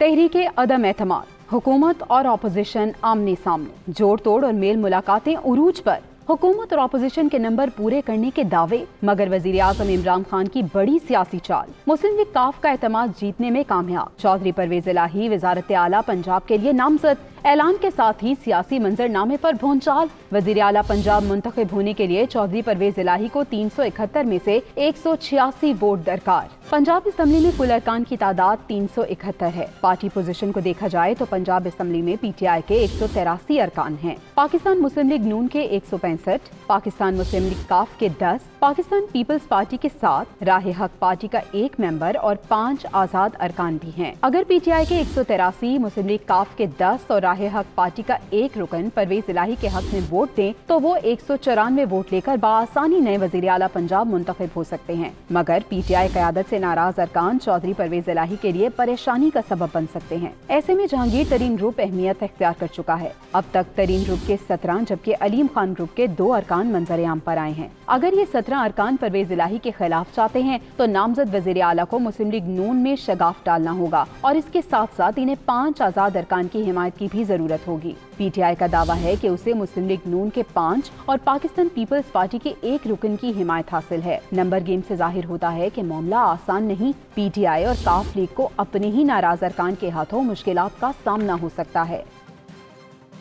तहरीके अदम एतमाद, हुकूमत और अपोजिशन आमने सामने, जोड़ तोड़ और मेल मुलाकातें उरूज पर। हुकूमत और अपोजिशन के नंबर पूरे करने के दावे, मगर वजीर आजम इमरान खान की बड़ी सियासी चाल। मुस्लिम लीग काफ का एतमाद जीतने में कामयाब। चौधरी परवेज इलाही वजारत आला पंजाब के लिए नामजद। ऐलान के साथ ही सियासी मंजरनामे पर भूंचाल। वजीर आला पंजाब मुंतखब होने के लिए चौधरी परवेज इलाही को 371 में से 186 वोट दरकार। पंजाब असम्बली में कुल अरकान की तादाद 371 है। पार्टी पोजीशन को देखा जाए तो पंजाब असम्बली में PTI के 183 अरकान हैं। पाकिस्तान मुस्लिम लीग नून के 165, पाकिस्तान मुस्लिम लीग काफ के 10, पाकिस्तान पीपल्स पार्टी के 7, राह हक पार्टी का 1 मेंबर और 5 आजाद अरकान भी हैं। अगर PTI के 183, मुस्लिम लीग काफ के 10 और राह हक पार्टी का 1 रुकन परवेज इलाही के हक में वोट दें तो वो 194 वोट लेकर बाआसानी नए वजीर आला पंजाब मुंतखब हो सकते हैं। मगर PTI क़यादत से नाराज अरकान चौधरी परवेज इलाही के लिए परेशानी का सबब बन सकते हैं। ऐसे में जहांगीर तरीन ग्रुप अहमियत इख्तियार कर चुका है। अब तक तरीन ग्रुप के 17 जबकि अलीम खान ग्रुप के 2 अरकान मंजर आम पर आए हैं। अगर ये 17 अरकान परवेज इलाही के खिलाफ चाहते हैं तो नामजद वजीर आला को मुस्लिम लीग नून में शगाफ डालना होगा और इसके साथ साथ इन्हें 5 आजाद अरकान की हिमायत की भी जरूरत होगी। PTI का दावा है कि उसे मुस्लिम लीग नून के 5 और पाकिस्तान पीपल्स पार्टी के 1 रुकन की हिमायत हासिल है। नंबर गेम से जाहिर होता है कि मामला आसान नहीं। PTI और काफ लीग को अपने ही नाराज अरकान के हाथों मुश्किलात का सामना हो सकता है।